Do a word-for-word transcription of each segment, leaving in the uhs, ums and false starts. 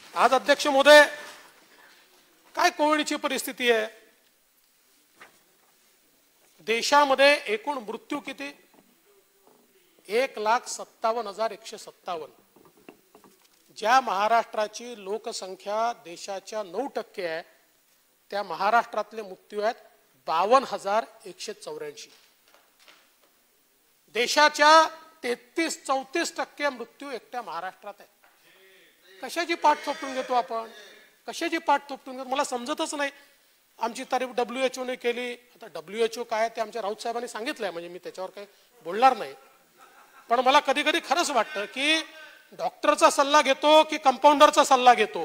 आज अध्यक्ष महोदय काय कोविडची परिस्थिती आहे? देशामध्ये एकूण मृत्यू किती? एक लाख सत्तावन्न हजार एकशे सत्तावन्न. ज्या महाराष्ट्राची लोकसंख्या देशाच्या नऊ टक्के आहे त्या महाराष्ट्रातले मृत्यू आहेत बावन्न हजार एकशे चौऱ्याऐंशी. देशाच्या तेहतीस चौतीस टक्के मृत्यू एकट्या महाराष्ट्रात आहे. कशाची पाठ थोपटून घेतो आपण? कशाची पाठ थोपटून घेतो मला समजतच नाही. आमची तारीफ डब्ल्यू एच ओने केली. आता डब्ल्यू एच ओ काय ते आमच्या राऊत साहेबांनी सांगितलंय, म्हणजे मी त्याच्यावर काही बोलणार नाही. पण मला कधी कधी खरंच वाटतं की डॉक्टरचा सल्ला घेतो की कंपाऊंडरचा सल्ला घेतो,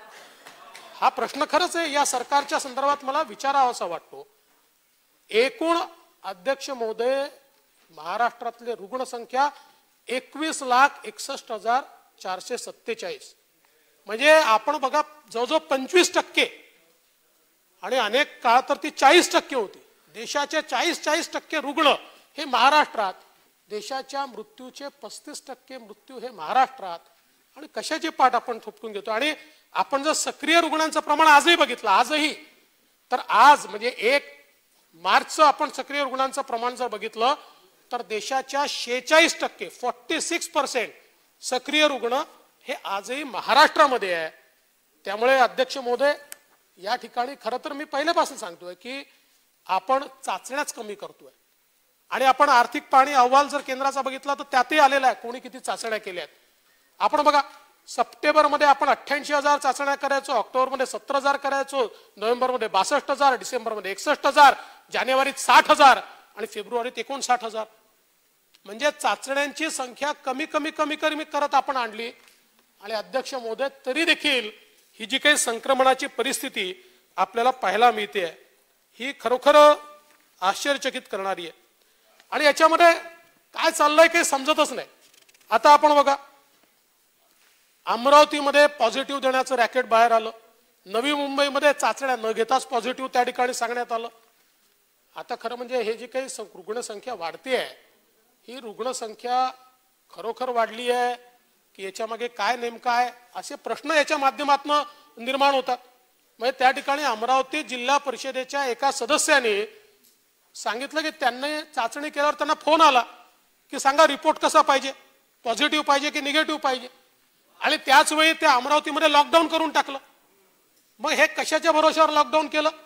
हा प्रश्न खरंच आहे या सरकारच्या संदर्भात मला विचारावासा वाटतो. एकूण अध्यक्ष महोदय महाराष्ट्रातले रुग्णसंख्या एकवीस लाख एकसष्ट हजार चारशे सत्तेचाळीस. म्हणजे आपण बघा जवळजवळ पंचवीस टक्के आणि अनेक काळ तर ती चाळीस टक्के होती. देशाचे चाळीस चाळीस टक्के रुग्ण हे महाराष्ट्रात. देशाच्या मृत्यूचे पस्तीस टक्के मृत्यू हे महाराष्ट्रात. आणि कशाची पाठ आपण थोपटून घेतो? आणि आपण जर सक्रिय रुग्णांचं प्रमाण आजही बघितलं, आजही तर आज म्हणजे एक मार्चचं आपण सक्रिय रुग्णांचं प्रमाण जर बघितलं तर देशाच्या शेहेचाळीस टक्के फोर्टी सिक्स पर्सेंट सक्रिय रुग्ण हे आजही महाराष्ट्रामध्ये आहे. त्यामुळे अध्यक्ष महोदय या ठिकाणी खरं तर मी पहिल्यापासून सांगतोय की आपण चाचण्याच कमी करतोय. आणि आपण आर्थिक पाहणी अहवाल जर केंद्राचा बघितला तर त्यातही आलेला आहे कोणी किती चाचण्या केल्या आहेत. आपण बघा सप्टेंबर मध्ये आपण अठ्ठ्याऐंशी हजार चाचण्या करायचो, ऑक्टोबर मध्ये सत्तर हजार करायचो, नोव्हेंबर मध्ये बासष्ट हजार, डिसेंबर मध्ये एकसष्ट हजार, जानेवारीत साठ हजार आणि फेब्रुवारीत एकोणसाठ हजार. म्हणजे चाचण्यांची संख्या कमी कमी कमी कमी करत आपण आणली. आणि अध्यक्ष महोदय तरी देखील ही जी काही संक्रमणाची परिस्थिती आपल्याला पाहायला मिळते ही खरोखर आश्चर्यचकित करणारी आहे. आणि याच्यामध्ये काय चाललंय काही समजतच नाही. आता आपण बघा अमरावतीमध्ये पॉझिटिव्ह देण्याचं रॅकेट बाहेर आलं. नवी मुंबईमध्ये चाचण्या न घेताच पॉझिटिव्ह त्या ठिकाणी सांगण्यात आलं. आता खरं म्हणजे हे जी काही रुग्णसंख्या वाढते आहे ही रुग्णसंख्या खरोखर वाढली आहे की याच्या मागे काय नेमकं आहे असे प्रश्न याच्या माध्यमातून निर्माण होतात. म्हणजे त्या ठिकाणी अमरावती जिल्हा परिषदेच्या एका सदस्याने सांगितलं की त्यांनी चाचणी केल्यावर त्यांना फोन आला की सांगा रिपोर्ट कसा पाहिजे, पॉझिटिव्ह पाहिजे की निगेटिव्ह पाहिजे. आणि त्याच वेळी त्या अमरावतीमध्ये लॉकडाऊन करून टाकलं. मग हे कशाच्या भरोश्यावर लॉकडाऊन केलं?